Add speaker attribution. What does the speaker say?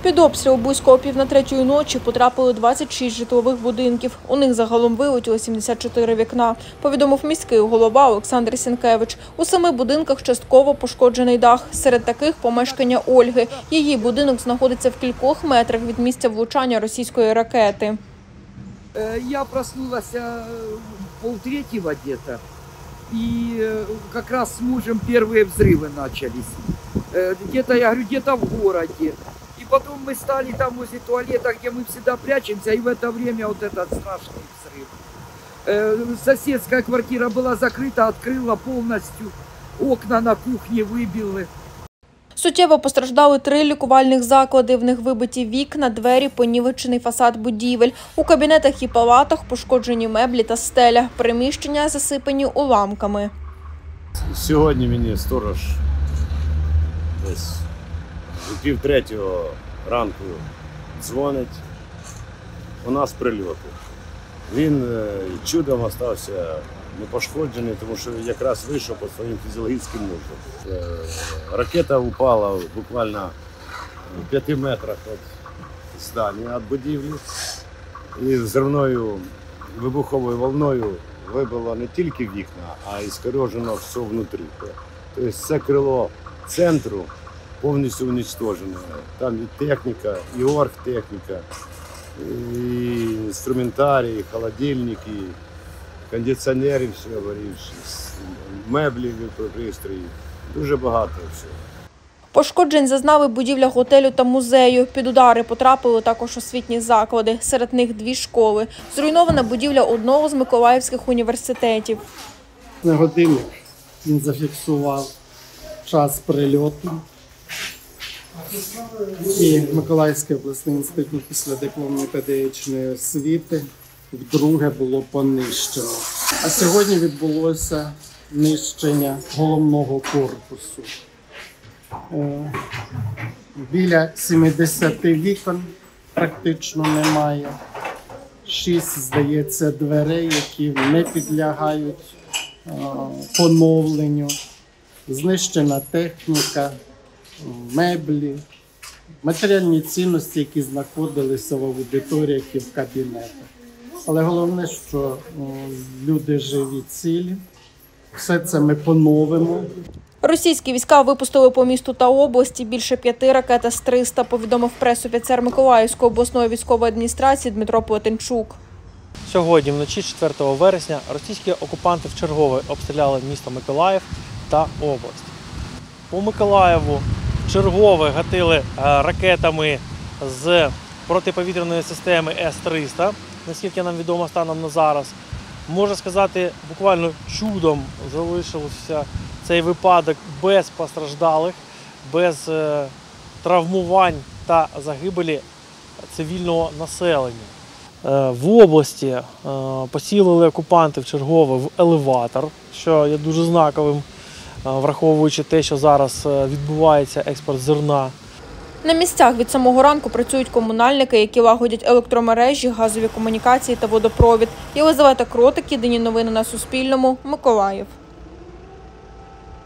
Speaker 1: Під обстріл близько о 2:45 ночі потрапили 26 житлових будинків. У них загалом вилетіло 74 вікна, повідомив міський голова Олександр Сінкевич. У 7 будинках частково пошкоджений дах. Серед таких – помешкання Ольги. Її будинок знаходиться в кількох метрах від місця влучання російської ракети.
Speaker 2: Я проснулася в 2:30 где-то, и как раз с мужем первые взрывы начались. Где-то, я говорю, где-то в городе. И потом мы стали там возле туалета, где мы всегда прячемся, и в это время вот этот страшный взрыв. Соседская квартира была закрыта, открыла полностью, окна на кухне выбила.
Speaker 1: Суттєво постраждали 3 лікувальних заклади. В них вибиті вікна, двері, понівечений фасад будівель. У кабінетах і палатах пошкоджені меблі та стеля. Приміщення засипані уламками.
Speaker 3: Сьогодні мені сторож десь о 2:30 ранку дзвонить. У нас прильоти. Він чудом залишився непошкоджений, тому що якраз вийшов по своїм фізіологічним нуждам. Ракета упала буквально в 5 метрах від здання, від будівлі. І взривною вибуховою волною вибило не тільки вікна, а й скорежено все внутрі. Тобто це крило центру повністю уничтожене. Там і техніка, і оргтехніка, і інструментарій, і холодильники, кондиціонери всі аварійні, меблі, пристрої. Дуже багато всього.
Speaker 1: Пошкоджень зазнали будівля готелю та музею. Під удари потрапили також освітні заклади. Серед них 2 школи. Зруйнована будівля одного з миколаївських університетів.
Speaker 4: На годинник він зафіксував час прильоту. І Миколаївський обласний інститут післядипломної педагогічної освіти вдруге було понищено. А сьогодні відбулося нищення головного корпусу. Біля 70 вікон практично немає. 6, здається, дверей, які не підлягають поновленню. Знищена техніка, меблі, матеріальні цінності, які знаходилися в аудиторіях і в кабінетах. Але головне, що люди живі, цілі. Все це ми поновимо.
Speaker 1: Російські війська випустили по місту та області більше 5 ракет С-300, повідомив прес-офіцер Миколаївської обласної військової адміністрації Дмитро Плетенчук.
Speaker 5: Сьогодні, вночі 4 вересня, російські окупанти вчергове обстріляли місто Миколаїв та область. По Миколаєву вчергове гатили ракетами з протиповітряної системи С-300, наскільки нам відомо станом на зараз. Можна сказати, буквально чудом залишився цей випадок без постраждалих, без травмувань та загибелі цивільного населення. В області поцілили окупанти вчергове в елеватор, що є дуже знаковим, враховуючи те, що зараз відбувається експорт зерна.
Speaker 1: На місцях від самого ранку працюють комунальники, які лагодять електромережі, газові комунікації та водопровід. Єлизавета Кротик, єдині новини на Суспільному, Миколаїв.